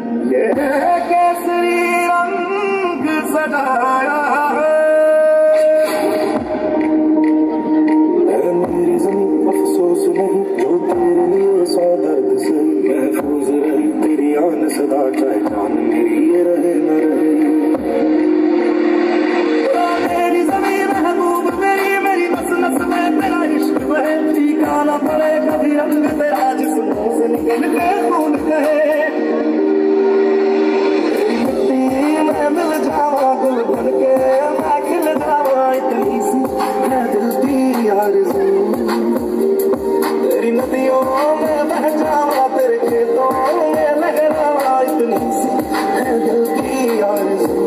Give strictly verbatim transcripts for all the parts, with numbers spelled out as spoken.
ये केसरी रंग सजाया है मेरी ज़मीं अफसोस नहीं जो तेरे लिए सौ दर्द से महफूज रही तेरी आन सदा चाहे जान मेरी ये रहे न रहे मेरी ज़मीं महबूब तेरी मेरी नस नस में तेरा इश्क बहे ठिकाना पड़े कभी रंग तेरा जिस्मों से निकल के खून कहे मिल जावा दिल बन के मैं खिल जावा इतनी सी है दिल की आरज़ू तेरी नदियों में बह जावा तेरे खेतों में लहरावा इतनी सी है दिल की आरज़ू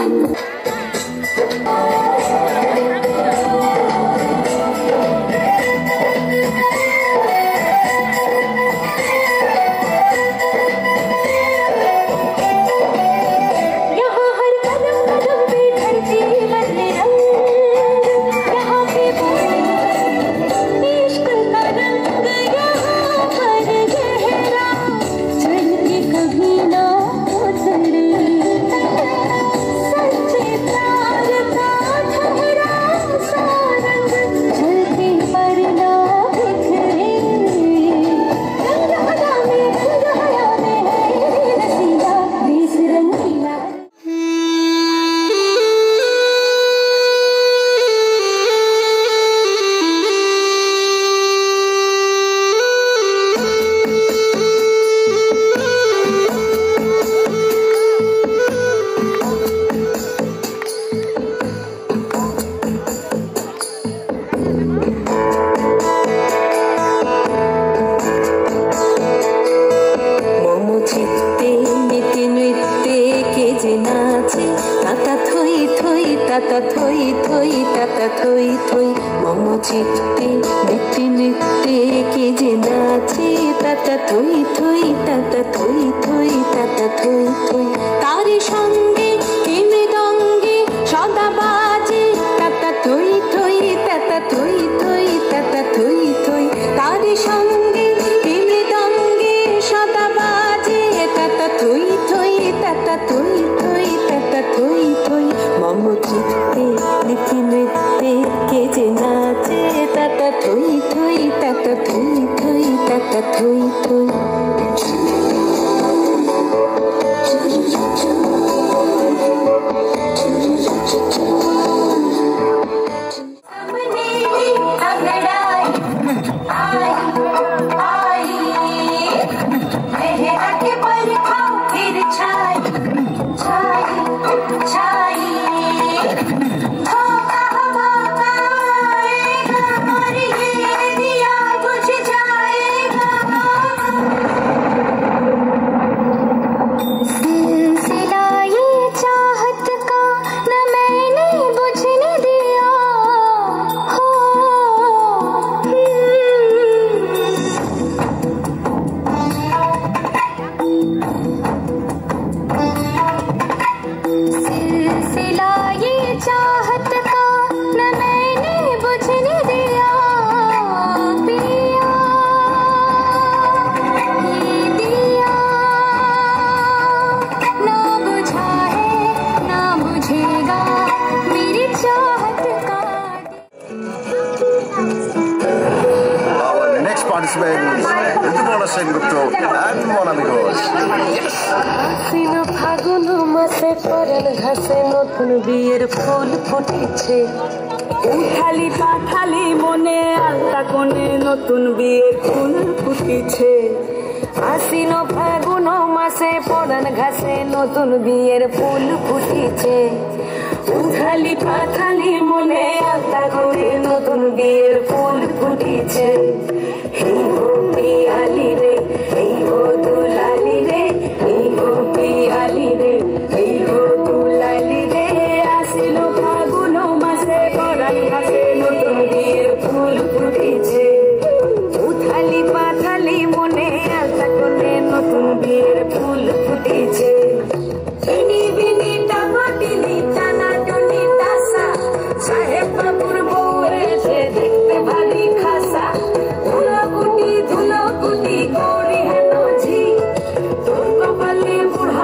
tata thoi thoi tata thoi thoi momo chitte nitti nitte ke je nache tata thoi thoi tata thoi thoi tata thoi thoi tare sange ke mridange sada baje tata thoi thoi tata thoi thoi tata thoi thoi tare sange ke mridange sada baje tata thoi thoi tata thoi thoi tata thoi thoi momo chitte nitti nitte ke je nache tata thoi thoi tata thoi thoi tata thoi thoi বিয়ের ফুল ফুটেছে উঠালি পাঠালি মনে আলতা কোণে নতুন বিয়ের ফুল ফুটেছে আশ্বিন ফাগুন মাসে পরান ঘাসে নতুন বিয়ের ফুল ফুটেছে উঠালি পাঠালি মনে আলতা কোণে নতুন বিয়ের ফুল ফুটেছে এই গো পিয়ালি রে এই গো দুলালি রে এই গো পিয়ালি রে এই গো দুলালি রে নতুন বিয়ের ফুল ফুটেছে উঠালি পাঠালি মনে আলতা কোণে নতুন বিয়ের ফুল ফুটেছে বিনি বিনি টামাটিলি টানা টুনি তাসা সাহেব বাবুর বউ এসে দেখতে ভারী খাসা ধুলো কুটি ধুলো কুটি করি হেন ঝি তোর কপালে বুড়া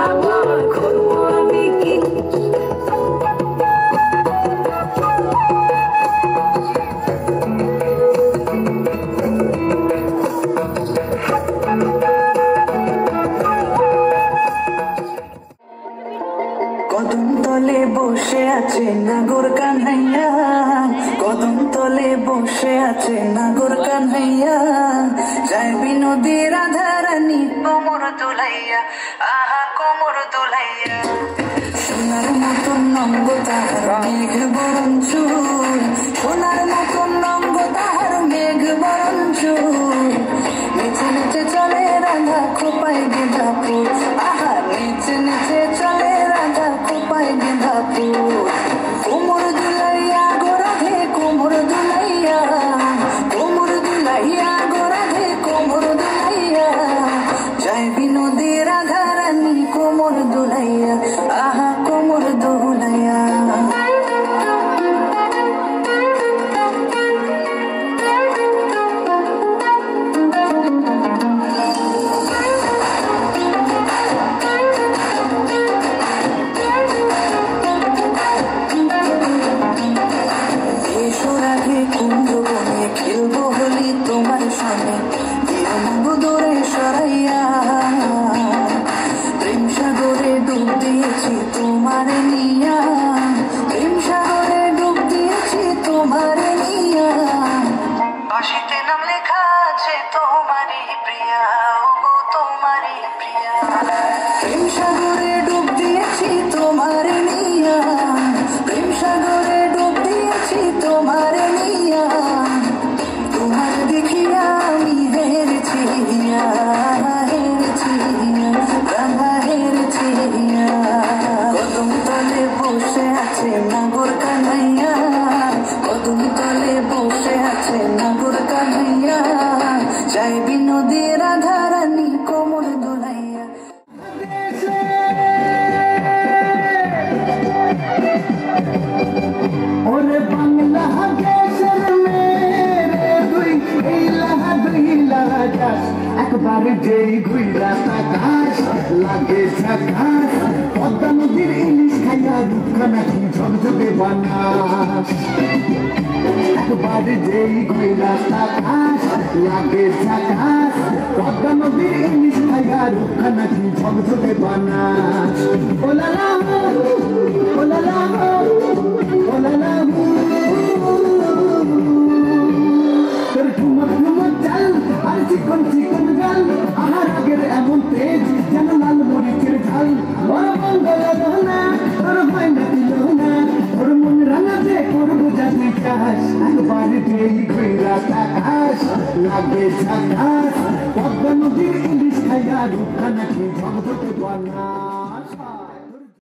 কদম তলে বসে আছে নাগর কান্হাইয়া, কদম তলে বসে আছে নাগর কান্হাইয়া, যাইবি নদী রাধা রানী কোমর দোলাইয়া, আহা কোমর দোলাইয়া। সোনার মতন নঙ্গ তাহার মেঘ বরণ চুল, সোনার মতন নঙ্গ তাহার মেঘ বরণ চুল, নেচে নেচে চলে রাধা খোপায় গেঁদা ফুল, আহা নেচে নেচে চলে রাধা খোপায় গেঁদা ফুল। কোমর দুলাইয়া গো রাধে কোমর দুলাইয়া, কোমর দুলাইয়া গো রাধে কোমর দুলাইয়া, যাইবি নদী রাধা রানী কোমর দুলাইয়া, আহা কোমর দুলাইয়া। খেলবো হলি তোমার সঙ্গে দিও মঙ্গু দূরে সরাইয়া, প্রেম সাগরে ডুব দিয়েছি তোমার নিয়া, প্রেম সাগরে ডুব দিয়েছি তোমার নিয়া, বাঁশিতে নাম লেখা আছে তোমারই প্রিয়া, ওগো তোমারই প্রিয়া, প্রেম সাগরে ডুব দিয়েছি তোমার নিয়া, প্রেম সাগরে ডুব দিয়েছি তোমার নিয়া, তোমার দেখিয়া আমি হেরেছি হেরেছি রাধা হেরেছি। কদম তলে বসে আছে নাগর কান্হাইয়া, কদম তলে বসে আছে নাগর কান্হাইয়া, যাইবি নদী রাধা রানী কোমর দোলাইয়া। ওরে বাংলা দেশের মেরে দুই এই লাহা দুই লাহা যাস, একবার যেই ঘুইরা তাকাস লাগে ঝাকাস, পদ্মা নদীর ইলিশ খাইয়া দুঃখ নাকি ঝকঝকে বানাস, একবার যেই ঘুইরা তাকাস লাগে ঝাকাস, পদ্মা নদীর ইলিশ খাইয়া দুঃখ নাকি ঝকঝকে বানাস। ওলালা ওলালা ওলালা তোর ঠুমক ঠুমক চাল আর চিকন চিকন গাল, আহার আগের এমন তেজ যেন লাল মরিচের ঝাল, বড় মঙ্গল দোনা তোর হয় না দিল না, তোর মন রাঙাতে করবো যাতে চাস, একবার যেই ঘুইরা তাকাস লাগে ঝাকাস, পদ্মা নদীর ইলিশ খাইয়া রুখা